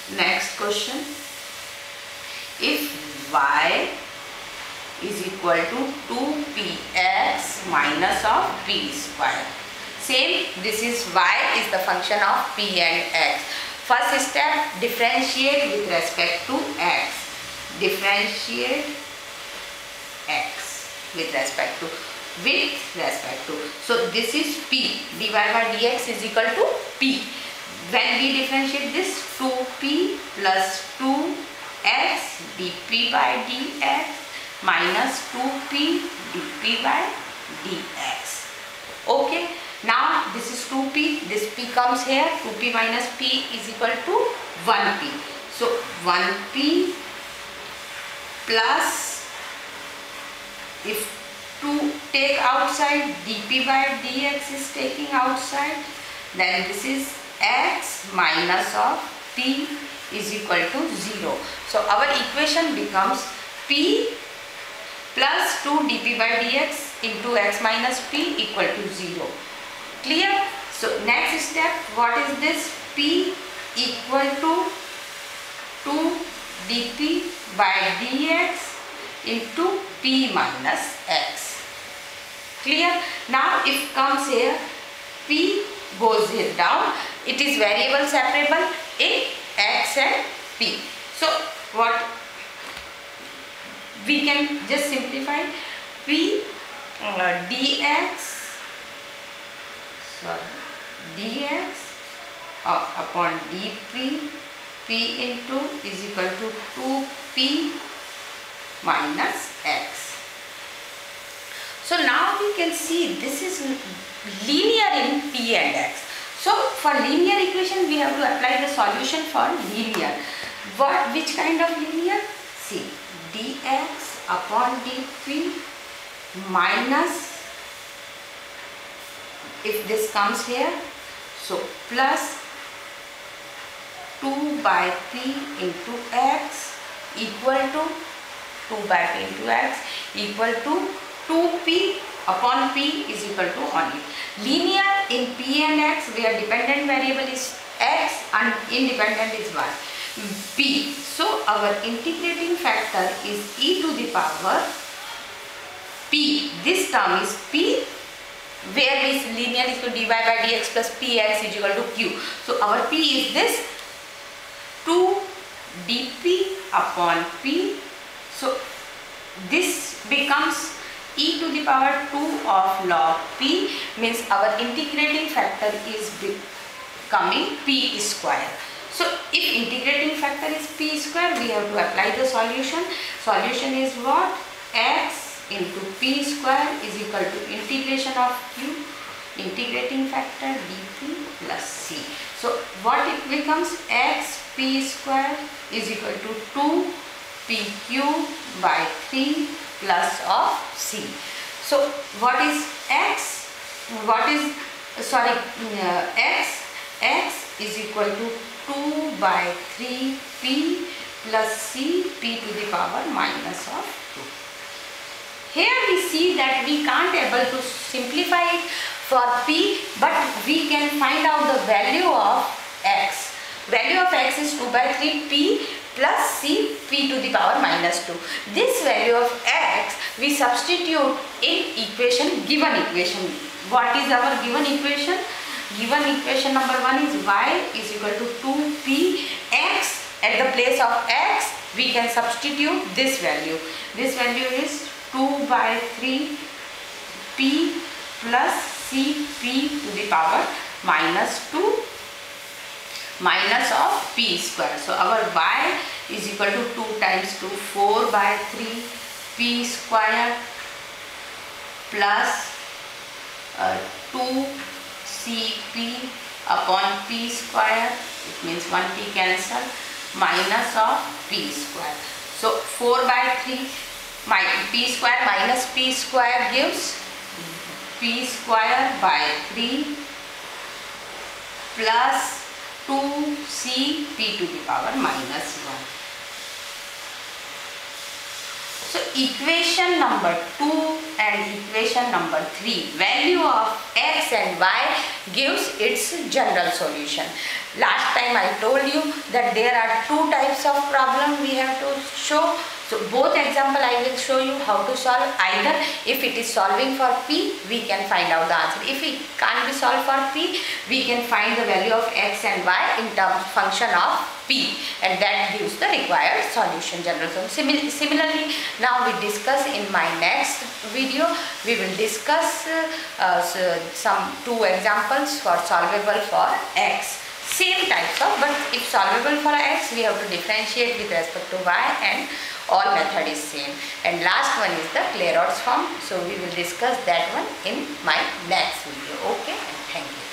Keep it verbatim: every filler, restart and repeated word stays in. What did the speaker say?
Next question. If y is equal to two p x minus of p square. Same, this is y is the function of p and x. First step, differentiate with respect to x. Differentiate x with respect to, with respect to. So this is p, dy by dx is equal to p. When we differentiate this, two p plus two x dp by dx minus two p dp by dx. Okay, now this is two p, this p comes here, two p minus p is equal to one p. So one p plus, if two take outside, dp by dx is taking outside, then this is x minus of p is equal to zero. So our equation becomes p plus two dp by dx into x minus p equal to zero. Clear? So next step, what is this? P equal to two dp by dx into p minus x. Clear? Now if comes here, p goes here down, it is variable separable in x and p. So what we can just simplify, p uh, dx sorry dx uh, upon dp, p into is equal to two p minus x. So now we can see this is linear in p and x. So for linear equation we have to apply the solution for linear. What, which kind of linear? See, dx upon dp minus, if this comes here, so plus two by p into x equal to two by p into x equal to two p upon p is equal to only. Linear in p and x where dependent variable is x and independent is y, p. So our integrating factor is e to the power p. This term is p, where this linear is to dy by dx plus px is equal to q. So our p is this two dp upon p. So this becomes e to the power two of log p, means our integrating factor is becoming p square. So if integrating factor is p square, we have to apply the solution. Solution is what? X into p square is equal to integration of q, integrating factor dp plus c. So what it becomes? X p square is equal to two p cube by three plus of c. So what is x? What is, sorry, uh, x? X is equal to two by three p plus c, p to the power minus of two. Here we see that we can't able to simplify it for p, but we can find out the value of x. Value of x is two by three p plus c, p to the power minus two. This value of x we substitute in equation, given equation. What is our given equation? Given equation number one is y is equal to two p x. At the place of x we can substitute this value. This value is two by three p plus c, p to the power minus two minus of p square. So our y is equal to two times two, four by three p square plus uh, two c p upon p square, it means one p cancel, minus of p square. So four by three, my p square minus p square gives p square by three plus two c p to the power minus one. So equation number two and equation number three, value of x and y gives its general solution. Last time I told you that there are two types of problem we have to show. So both example I will show you how to solve. Either if it is solving for p, we can find out the answer. If it can't be solved for p, we can find the value of x and y in terms function of p, and that gives the required solution, general solution. Similarly, now we discuss in my next video, we will discuss uh, uh, so some two examples for solvable for x. Same types of, but if solvable for x, we have to differentiate with respect to y, and all method is same. And last one is the Clairaut's form. So we will discuss that one in my next video. Okay, and thank you.